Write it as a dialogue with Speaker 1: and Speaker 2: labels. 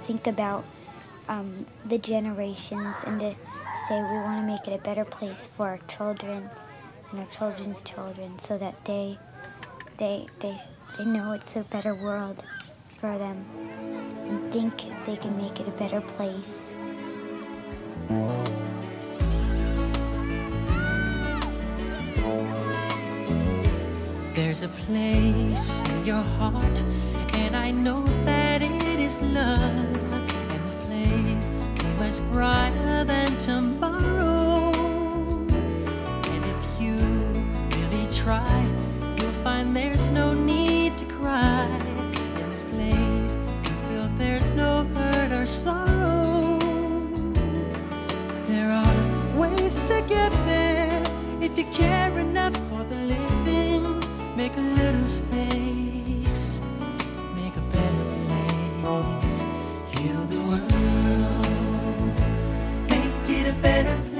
Speaker 1: think about the generations and to say we want to make it a better place for our children and our children's children, so that they know it's a better world for them and think if they can make it a better place.
Speaker 2: There's a place in your heart, and I know that it is love. And this place is much brighter than tomorrow. And if you really try, you'll find there's no need to cry. In this place, you feel there's no hurt or sorrow. There are ways to get there if you care enough for the living. Make a little space, make a better place, heal the world, make it a better